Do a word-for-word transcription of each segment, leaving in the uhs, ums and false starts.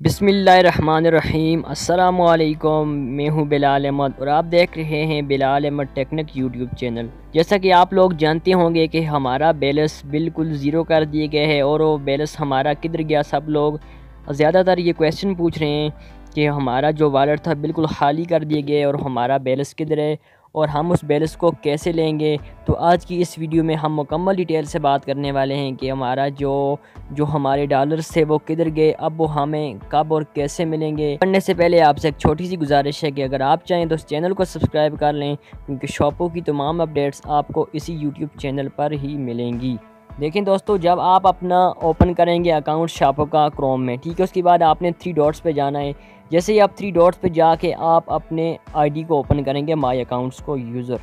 बिस्मिल्लाहिर्रहमानिर्रहीम अस्सलामुअलैकुम। मैं हूं बिलाल अहमद और आप देख रहे हैं Bilal Ahmad technic YouTube channel. जैसा कि आप लोग जानते होंगे कि हमारा बैलेंस बिल्कुल ज़ीरो कर दिए गए है और वो बैलेंस हमारा किधर गया। सब लोग ज़्यादातर ये क्वेश्चन पूछ रहे हैं कि हमारा जो वॉलेट था बिल्कुल खाली कर दिए गए और हमारा बैलेंस किधर है और हम उस बैलेंस को कैसे लेंगे। तो आज की इस वीडियो में हम मुकम्मल डिटेल से बात करने वाले हैं कि हमारा जो जो हमारे डॉलर्स थे वो किधर गए, अब वो हमें कब और कैसे मिलेंगे। पढ़ने से पहले आपसे एक छोटी सी गुजारिश है कि अगर आप चाहें तो इस चैनल को सब्सक्राइब कर लें, क्योंकि शॉपों की तमाम अपडेट्स आपको इसी यूट्यूब चैनल पर ही मिलेंगी। देखें दोस्तों, जब आप अपना ओपन करेंगे अकाउंट शॉपों का क्रोम में, ठीक है, उसके बाद आपने थ्री डॉट्स पे जाना है। जैसे ही आप थ्री डॉट्स पे जाके आप अपने आईडी को ओपन करेंगे, माय अकाउंट्स को यूज़र,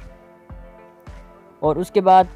और उसके बाद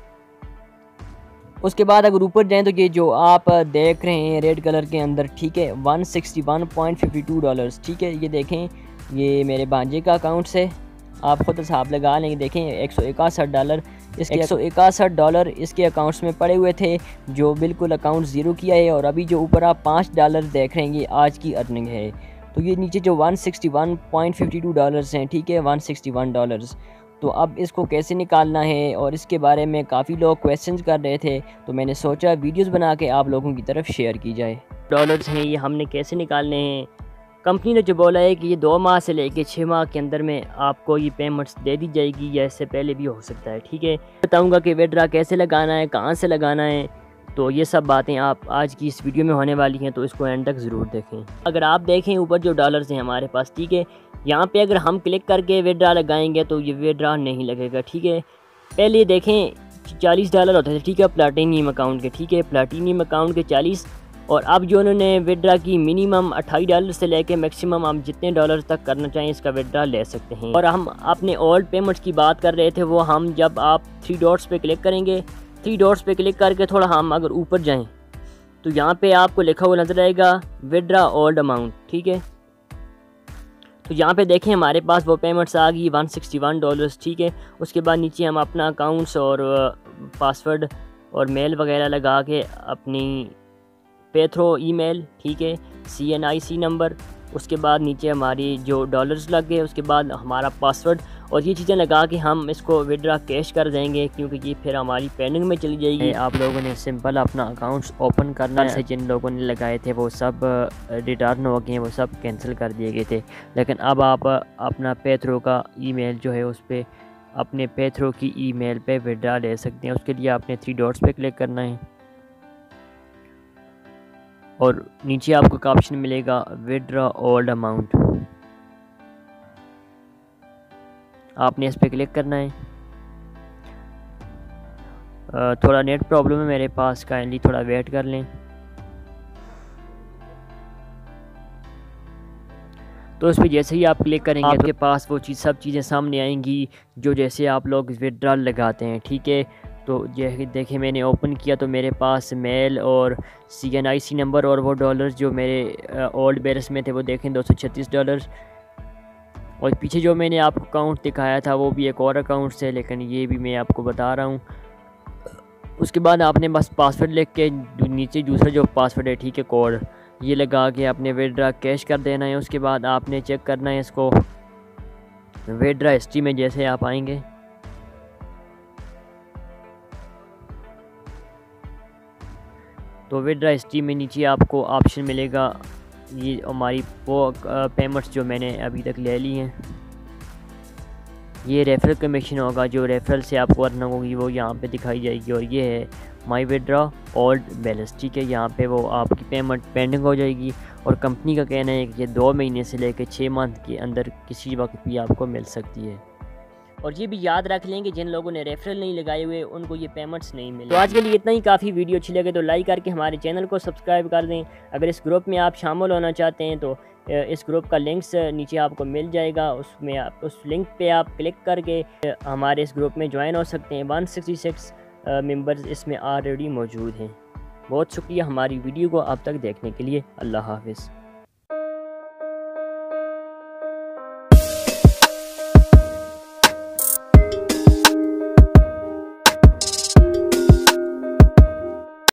उसके बाद अगर ऊपर जाएं तो ये जो आप देख रहे हैं रेड कलर के अंदर, ठीक है, one sixty one point fifty two dollars, ठीक है, ये देखें, ये मेरे भांजे का अकाउंट से आप ख़ुद हिसाब लगा लेंगे। देखें एक सौ इकसठ डॉलर इसके एक सौ इकसठ डॉलर इसके अकाउंट्स में पड़े हुए थे, जो बिल्कुल अकाउंट ज़ीरो किया है। और अभी जो ऊपर आप पाँच डॉलर देख रहे हैं ये आज की अर्निंग है। तो ये नीचे जो one sixty one point fifty two dollars हैं, ठीक है, वन सिक्सटी वन डॉलर्स। तो अब इसको कैसे निकालना है और इसके बारे में काफ़ी लोग क्वेश्चंस कर रहे थे, तो मैंने सोचा वीडियोस बना के आप लोगों की तरफ शेयर की जाए। डॉलर्स हैं ये हमने कैसे निकालने हैं। कंपनी ने जो बोला है कि ये दो माह से लेके छः माह के अंदर में आपको ये पेमेंट्स दे दी जाएगी, या इससे पहले भी हो सकता है, ठीक है। बताऊँगा कि विड्रॉ कैसे लगाना है, कहाँ से लगाना है, तो ये सब बातें आप आज की इस वीडियो में होने वाली हैं, तो इसको एंड तक ज़रूर देखें। अगर आप देखें ऊपर जो डॉलर्स हैं हमारे पास, ठीक है, यहाँ पे अगर हम क्लिक करके विड्रॉ लगाएंगे तो ये विड्रॉ नहीं लगेगा, ठीक है। पहले देखें चालीस डॉलर होते थे, ठीक है, प्लाटिनियम अकाउंट के, ठीक है, प्लाटिनियम अकाउंट के चालीस, और अब जो उन्होंने विड्रॉ की मिनिमम अट्ठाईस डॉलर से लेके मैक्सिमम हम जितने डॉलर तक करना चाहें इसका विड्रॉ ले सकते हैं। और हम अपने ओल्ड पेमेंट्स की बात कर रहे थे, वो हम जब आप थ्री डॉट्स पे क्लिक करेंगे, थ्री डॉट्स पे क्लिक करके थोड़ा हम अगर ऊपर जाएं तो यहाँ पे आपको लिखा हुआ नजर आएगा विड्रॉ ओल्ड अमाउंट, ठीक है। तो यहाँ पे देखें हमारे पास वो पेमेंट्स आ गई वन सिक्सटी वन डॉलर्स, ठीक है। उसके बाद नीचे हम अपना अकाउंट्स और पासवर्ड और मेल वगैरह लगा के अपनी पे थ्रो ईमेल, ठीक है, सी एन आई सी नंबर, उसके बाद नीचे हमारी जो डॉलर्स लग गए, उसके बाद हमारा पासवर्ड और ये चीज़ें लगा के हम इसको विड्रॉ कैश कर देंगे, क्योंकि ये फिर हमारी पेंडिंग में चली जाएगी। आप लोगों ने सिंपल अपना अकाउंट्स ओपन करना है। जिन लोगों ने लगाए थे वो सब रिटर्न हो गए हैं, वो सब कैंसिल कर दिए गए थे। लेकिन अब आप अपना पे थ्रो का ईमेल जो है उस पर अपने पे थ्रो की ईमेल पे विड्रॉ ले सकते हैं। उसके लिए आपने थ्री डॉट्स पे क्लिक करना है और नीचे आपको एक ऑप्शन मिलेगा विड्रॉ ओल्ड अमाउंट, आपने इस पर क्लिक करना है। थोड़ा नेट प्रॉब्लम है मेरे पास, काइंडली थोड़ा वेट कर लें। तो इस पर जैसे ही आप क्लिक करेंगे आपके पास वो चीज़ सब चीज़ें सामने आएंगी जो जैसे आप लोग विड्रॉल लगाते हैं, ठीक है। तो ये देखें मैंने ओपन किया तो मेरे पास मेल और सी एन आई सी नंबर और वो डॉलर्स जो मेरे ओल्ड बैलेंस में थे वो देखें दो सौ छत्तीस डॉलर, और पीछे जो मैंने आपको अकाउंट दिखाया था वो भी एक और अकाउंट से, लेकिन ये भी मैं आपको बता रहा हूँ। उसके बाद आपने बस पासवर्ड लिख के नीचे दूसरा जो पासवर्ड है, ठीक है, कोड, ये लगा के अपने विड्रॉ कैश कर देना है। उसके बाद आपने चेक करना है इसको विड्रॉ हिस्ट्री में। जैसे आप आएंगे तो विड्रॉ हिस्ट्री में नीचे आपको ऑप्शन मिलेगा, ये हमारी वो पेमेंट्स जो मैंने अभी तक ले ली हैं, ये रेफरल कमीशन होगा, जो रेफरल से आपको अर्निंग होगी वो यहाँ पे दिखाई जाएगी। और ये है माई विड्रॉ ओल्ड बैलेंस, ठीक है, यहाँ पे वो आपकी पेमेंट पेंडिंग हो जाएगी। और कंपनी का कहना है कि ये दो महीने से लेकर छः मंथ के अंदर किसी वक्त भी आपको मिल सकती है। और ये भी याद रख लें कि जिन लोगों ने रेफरल नहीं लगाए हुए उनको ये पेमेंट्स नहीं मिले। तो आज के लिए इतना ही काफ़ी। वीडियो अच्छी लगे तो लाइक करके हमारे चैनल को सब्सक्राइब कर दें। अगर इस ग्रुप में आप शामिल होना चाहते हैं तो इस ग्रुप का लिंक्स नीचे आपको मिल जाएगा, उसमें आप उस लिंक पे आप क्लिक करके हमारे इस ग्रुप में ज्वाइन हो सकते हैं। वन सिक्सटी सिक्स मेंबर्स इसमें ऑलरेडी मौजूद हैं। बहुत शुक्रिया हमारी वीडियो को अब तक देखने के लिए। अल्लाह हाफिज़।